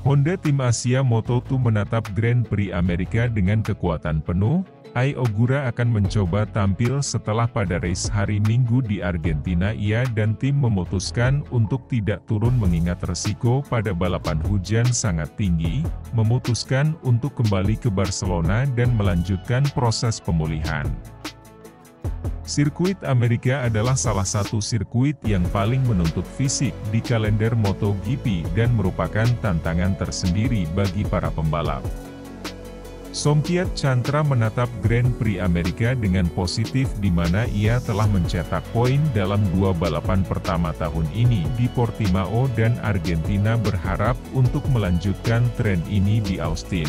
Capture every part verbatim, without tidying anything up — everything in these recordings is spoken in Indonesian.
Honda Tim Asia Moto dua menatap Grand Prix Amerika dengan kekuatan penuh. Ai Ogura akan mencoba tampil setelah pada race hari Minggu di Argentina. Ia dan tim memutuskan untuk tidak turun mengingat resiko pada balapan hujan sangat tinggi, memutuskan untuk kembali ke Barcelona dan melanjutkan proses pemulihan. Sirkuit Amerika adalah salah satu sirkuit yang paling menuntut fisik di kalender MotoGP dan merupakan tantangan tersendiri bagi para pembalap. Somkiat Chantra menatap Grand Prix Amerika dengan positif di mana ia telah mencetak poin dalam dua balapan pertama tahun ini di Portimao dan Argentina, berharap untuk melanjutkan tren ini di Austin.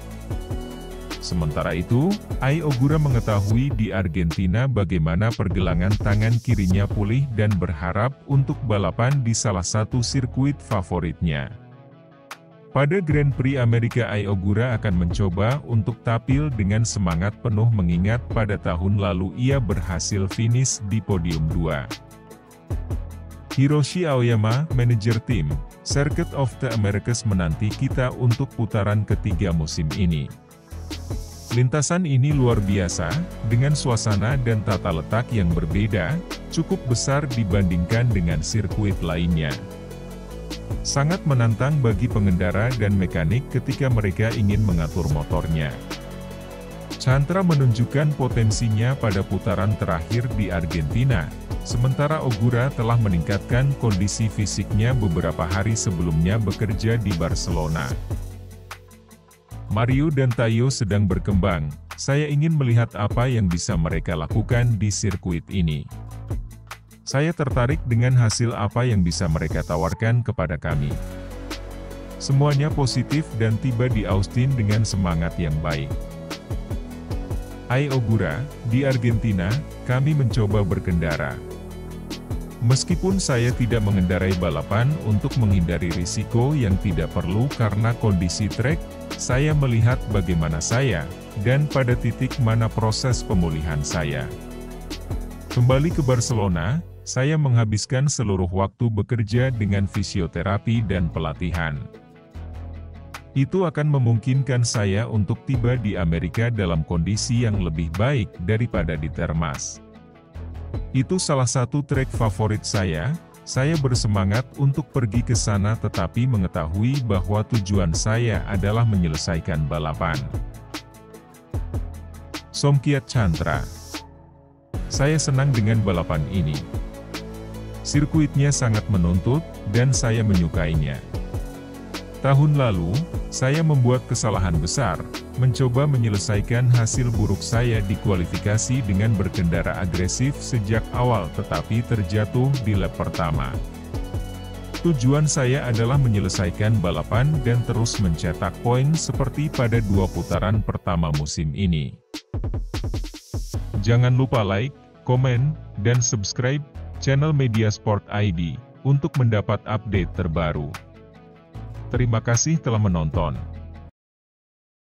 Sementara itu, Ai Ogura mengetahui di Argentina bagaimana pergelangan tangan kirinya pulih dan berharap untuk balapan di salah satu sirkuit favoritnya. Pada Grand Prix Amerika, Ai Ogura akan mencoba untuk tampil dengan semangat penuh mengingat pada tahun lalu ia berhasil finish di podium dua. Hiroshi Aoyama, manajer tim Circuit of the Americas, menanti kita untuk putaran ketiga musim ini. Lintasan ini luar biasa, dengan suasana dan tata letak yang berbeda, cukup besar dibandingkan dengan sirkuit lainnya. Sangat menantang bagi pengendara dan mekanik ketika mereka ingin mengatur motornya. Chantra menunjukkan potensinya pada putaran terakhir di Argentina, sementara Ogura telah meningkatkan kondisi fisiknya beberapa hari sebelumnya bekerja di Barcelona. Mario dan Tayo sedang berkembang, saya ingin melihat apa yang bisa mereka lakukan di sirkuit ini. Saya tertarik dengan hasil apa yang bisa mereka tawarkan kepada kami. Semuanya positif dan tiba di Austin dengan semangat yang baik. Ai Ogura, di Argentina, kami mencoba berkendara. Meskipun saya tidak mengendarai balapan untuk menghindari risiko yang tidak perlu karena kondisi trek, saya melihat bagaimana saya, dan pada titik mana proses pemulihan saya. Kembali ke Barcelona, saya menghabiskan seluruh waktu bekerja dengan fisioterapi dan pelatihan. Itu akan memungkinkan saya untuk tiba di Amerika dalam kondisi yang lebih baik daripada di Termas. Itu salah satu trek favorit saya, saya bersemangat untuk pergi ke sana tetapi mengetahui bahwa tujuan saya adalah menyelesaikan balapan. Somkiat Chantra. Saya senang dengan balapan ini. Sirkuitnya sangat menuntut, dan saya menyukainya. Tahun lalu, saya membuat kesalahan besar, mencoba menyelesaikan hasil buruk saya di kualifikasi dengan berkendara agresif sejak awal tetapi terjatuh di lap pertama. Tujuan saya adalah menyelesaikan balapan dan terus mencetak poin seperti pada dua putaran pertama musim ini. Jangan lupa like, komen, dan subscribe channel Media Sport I D untuk mendapat update terbaru. Terima kasih telah menonton.